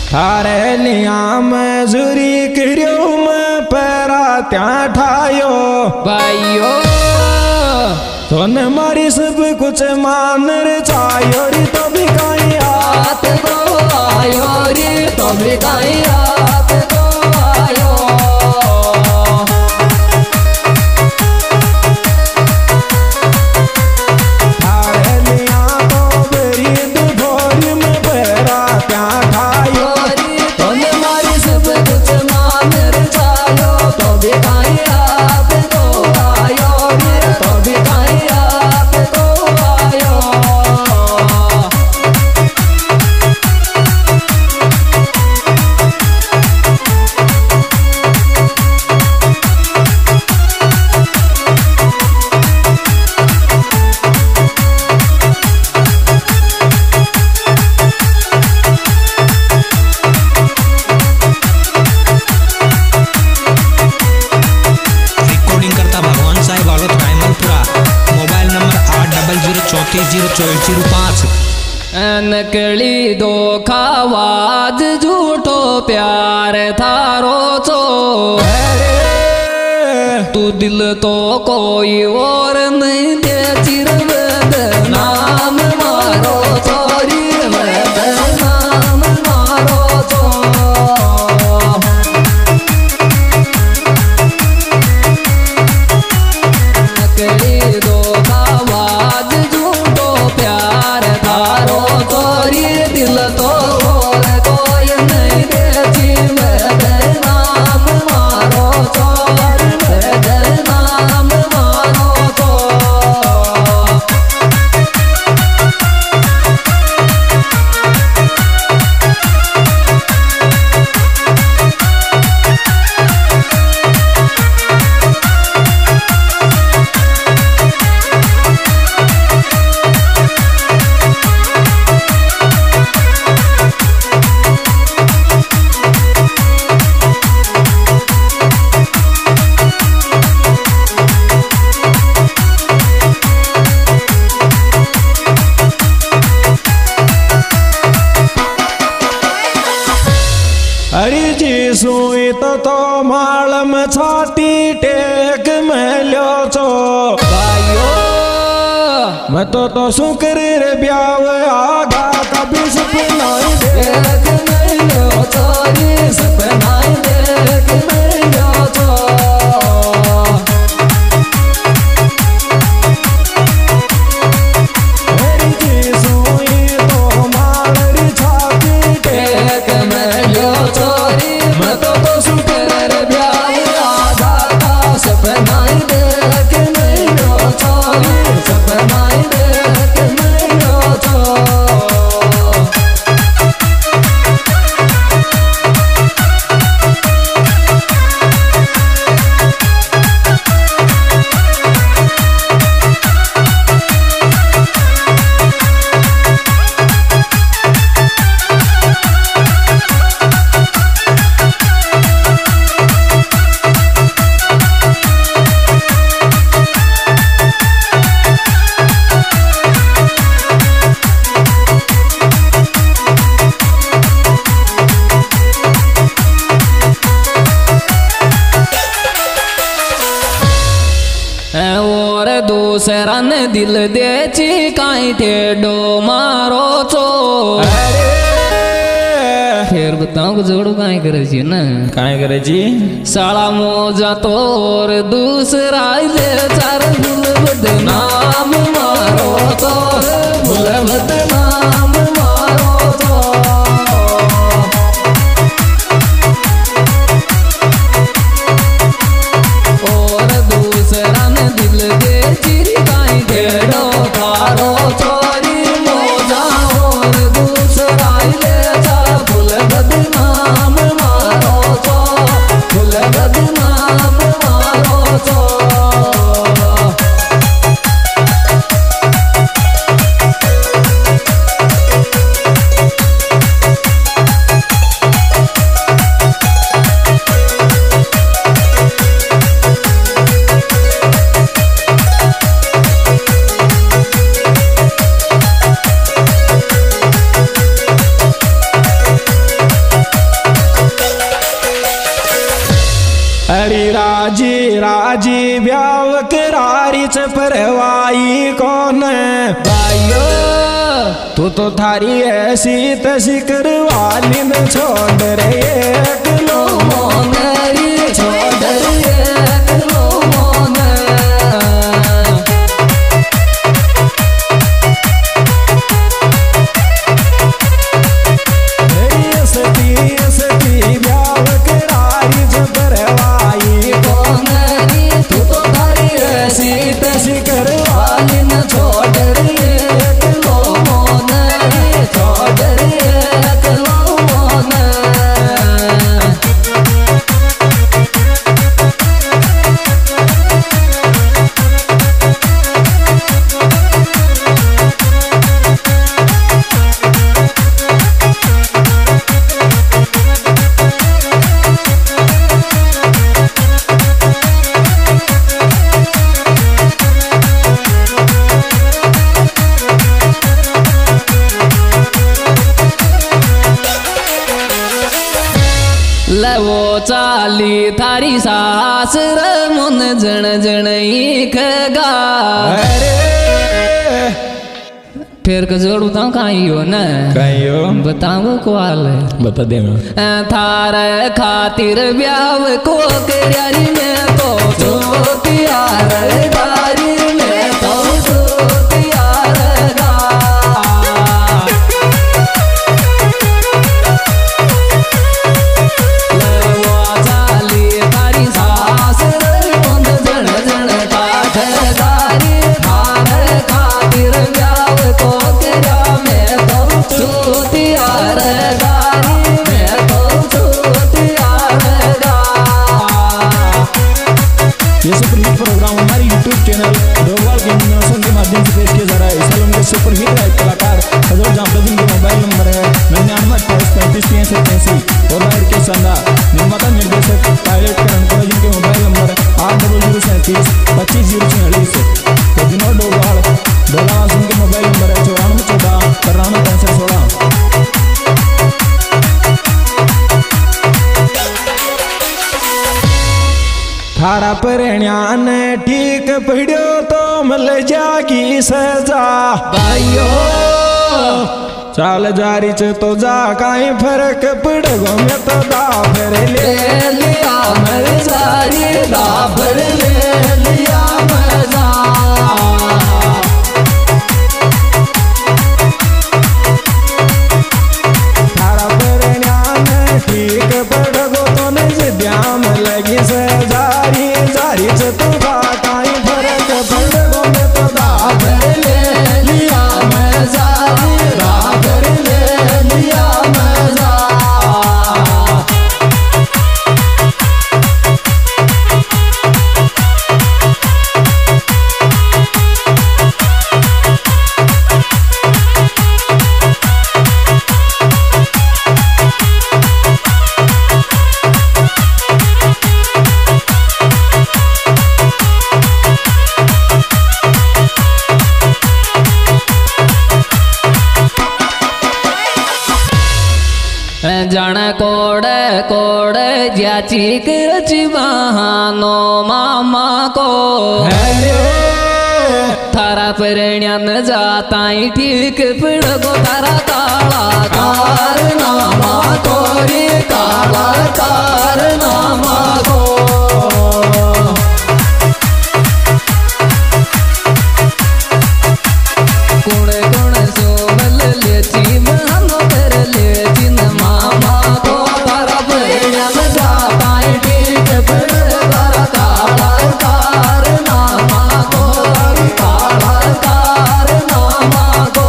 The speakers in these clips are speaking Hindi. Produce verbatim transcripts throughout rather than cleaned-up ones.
थारे लिया मजूरी करियो मैं पैरा त्या ठायो भाइयो तोने मारी सब कुछ मान रे चायो रे तो भी काई हाथ को आयो रे तो भी काई हाथ को आयो थारे लिया तो बेरी दुधोरी में पैरा त्या ठायो तोने मारी सब कुछ मान रे चायो तो भी काई हाथ को आयो रे तो भी काई हाथ को आयो चौतीस जीरो चौबीस जीरो पाँच नकली धोखावाज झूठो प्यार थारो चो तू दिल तो कोई और नहीं दे चिरवद नाम मारो चोरी वद नाम मारो चो नकली धोखावाज प्यार थारो तोरी दिल तो कोई नहीं बेची नाम मारो चोर नाम मारो तो हरी जी सुई तो तो माल में छाती टेक में लो छो भाइयो मैं तो तो शुक्र रे ब्याव आगा कभी सपना देख मैं लो चोरी सपना देख मैं लो चो हरी जी सुई तो माल री छाती टेक मैं लो चोरी मैं तो तो शुक्र रे ब्याह आधा का सपना देख मैं लो चोरी सपना देख मैं लो चो और दूसरा ने दिल दे चिकाई टेडो मारो चो फिर बताओ जोड़ो काई करे जी ना काई करे जी साला मोजा तोर दूसरा ले चार भूल बदनाम मारो तो भूल बदनाम मारो तो और दूसरा ने दिल दे चिरकाई ढेड़ो थारो चोरी मोजा और दूसरा ले जा भूल बदनाम मारो तो भूल बदनाम मारो तो अरे राजी राजी ब्याव करारी च परवाई कौन भाइयो तू तो थारी ऐसी तसी करवाली न छोड़ रे एक लो मोनरी छोड़ एक लो मोन सती सती ब्याव करारी च परवाई मोनरी तू तो थारी ऐसी तसी करवाली न छोड़ एक लो मोनरी छोड़ एक लो मोन लवो चाली थारी सास रे मुन जण जण खगा अरे फिर का जोड़ू तो कहीं हो न कहीं हो बताओ क्वाल बता दे थारे खातिर ब्याव को करारी में तो जोतियार गारी में तो जोतियार गा ये सुपरहिट प्रोग्राम हमारे यूट्यूब चैनल डोगवाल गेमिंग नेशन के माध्यम से पेश किया जा रहा है। इस साल उनके सुपरहिट गायक कलाकार हजरत जामता सिंह के मोबाइल नंबर है निन्यानवे अट्ठाईस पैंतीस तिरसठ तैंसी और नायर के शानदार निर्माता निर्देशक पायलट करण को जिनके मोबाइल नंबर आठ डबल जीरो सैंतीस पच्चीस जीरो छियालीस विनोद डोगवाल डोला सिंह के मोबाइल नंबर है चौरानवे चौदह तिरानवे पैंसठ सोलह। थारा परिणान ठीक पड़ो तो मिल जागी सजा भाइयो चाल जारी च तो जा काई फर्क पड़गो मैं तो दाफर ले लिया मजारी दाफर ले लिया मजा थारा परिणान ठीक पड़गो तो नहीं ध्यान लगी सजा जारी च तो जा काई फर्क पड़गो मैं तो दाफर ले लिया मजारी दाफर ले लिया मजा जण कोड़े कोड़े ज्याची करची बहानो मामा को थारा परिणाम जाताई ठीक पड़गो तारा काला कार नामा कोरी काला कार नामा को कुण कुण सोमल लेची बहानो कर लेची न मामा को तारा परिणाम जाताई ठीक पड़गो तारा काला कार नामा को काला कार नामा को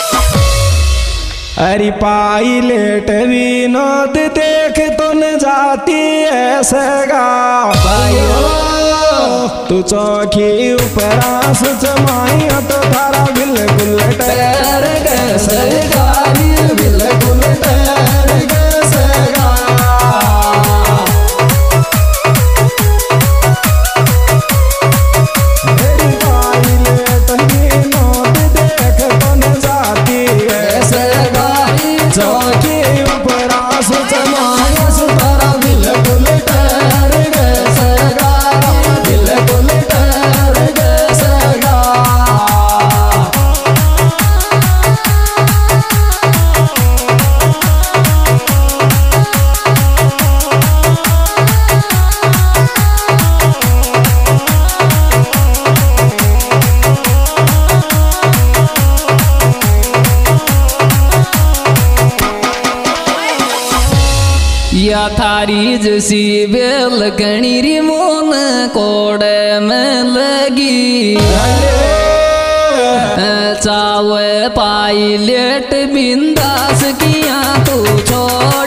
हरि पाई लेट विनोद देख तो न जा जाती ऐसे गा तू चौकी ऊपर सोच माई तो थारा बिल्कुल टैर कैसे गानी बिल्कुल टैर कैसे गा मेरी बाई ले तही नोट देख कौन जाती ऐसे गानी चौकी ऊपर सोच माई तो थारा बिल्कुल टैर कैसे गा बिल्कुल टैर कैसे गा या थारी जैसी बेल कणीरी मोन कोड़े में लगी चावे पायलट बिंदास किया तू छोड़